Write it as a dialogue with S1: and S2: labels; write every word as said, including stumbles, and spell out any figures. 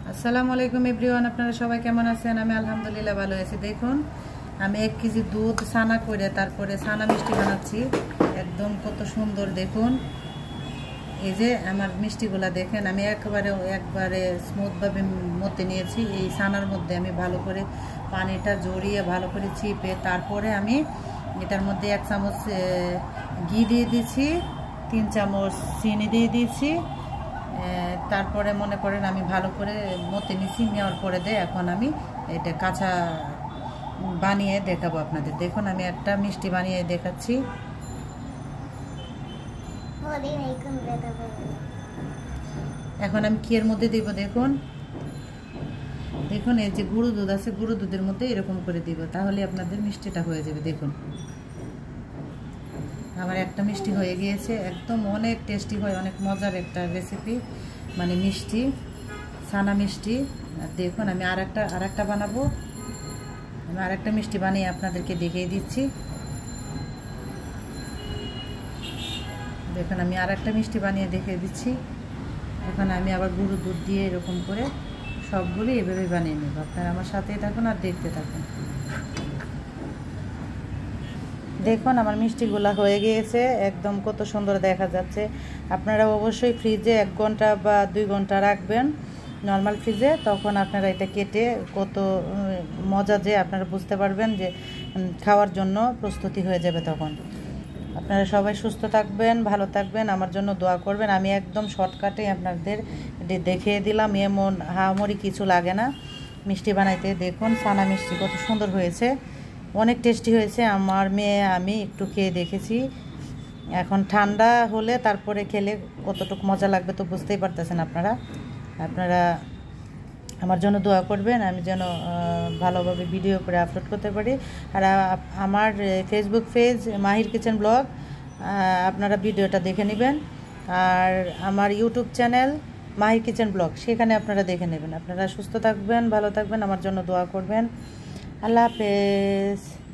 S1: আসসালামু আলাইকুম এভরিওয়ান, আপনারা সবাই কেমন আছেন? আমি আলহামদুলিল্লাহ ভালো আছি। দেখুন আমি এক কেজি দুধ ছানা করে তারপরে ছানা মিষ্টি বানাচ্ছি। একদম কত সুন্দর দেখুন। এই যে আমার মিষ্টিগুলা দেখেন, আমি একবারে একবারে স্মুথভাবে মতে নিয়েছি। এই ছানার মধ্যে আমি ভালো করে পানিটা জড়িয়ে ভালো করে চিপে তারপরে আমি এটার মধ্যে এক চামচ ঘি দিয়ে দিয়েছি, তিন চামচ চিনি দিয়ে দিয়েছি। তারপরে মনে করেন আমি ভালো করে মতে নিছি, নেওয়ার পরে দিয়ে এখন আমি এটা কাঁচা বানিয়ে দেখাবো আপনাদের। দেখুন আমি একটা মিষ্টি বানিয়ে দেখাচ্ছি। এখন আমি কি এর মধ্যে দিব দেখুন। দেখুন এই যে গুঁড়ো দুধ আছে, গুঁড়ো দুধের মধ্যে এরকম করে দিব, তাহলে আপনাদের মিষ্টিটা হয়ে যাবে। দেখুন আমার একটা মিষ্টি হয়ে গিয়েছে, একদম অনেক টেস্টি হয়, অনেক মজার একটা রেসিপি, মানে মিষ্টি ছানা মিষ্টি। আর দেখুন আমি আর একটা আর একটা বানাবো। আমি আর একটা মিষ্টি বানিয়ে আপনাদেরকে দেখিয়ে দিচ্ছি। দেখুন আমি আর একটা মিষ্টি বানিয়ে দেখিয়ে দিচ্ছি। এখন আমি আবার গুঁড়ো দুধ দিয়ে এরকম করে সবগুলি এভাবে বানিয়ে নেব। আপনারা আমার সাথেই থাকুন আর দেখতে থাকুন। দেখুন আমার মিষ্টিগুলা হয়ে গিয়েছে, একদম কত সুন্দর দেখা যাচ্ছে। আপনারা অবশ্যই ফ্রিজে এক ঘন্টা বা দুই ঘন্টা রাখবেন, নর্মাল ফ্রিজে। তখন আপনারা এটা কেটে কত মজা যে আপনারা বুঝতে পারবেন যে খাওয়ার জন্য প্রস্তুতি হয়ে যাবে তখন। আপনারা সবাই সুস্থ থাকবেন, ভালো থাকবেন, আমার জন্য দোয়া করবেন। আমি একদম শর্টকাটে আপনাদের দেখিয়ে দিলাম, এমন হামরি কিছু লাগে না মিষ্টি বানাইতে। দেখুন ছানা মিষ্টি কত সুন্দর হয়েছে, অনেক টেস্টি হয়েছে। আমার মেয়ে আমি একটু খেয়ে দেখেছি। এখন ঠান্ডা হলে তারপরে খেলে কতটুকু মজা লাগবে তো বুঝতেই পারতেছেন আপনারা। আপনারা আমার জন্য দোয়া করবেন, আমি যেন ভালোভাবে ভিডিও করে আপলোড করতে পারি। আর আমার Facebook page Mahir kitchen blog, আপনারা ভিডিওটা দেখে নেবেন। আর আমার YouTube channel Mahir kitchen blog, সেখানে আপনারা দেখে নেবেন। আপনারা সুস্থ থাকবেন, ভালো থাকবেন, আমার জন্য দোয়া করবেন। আল্লাহ হাফেজ।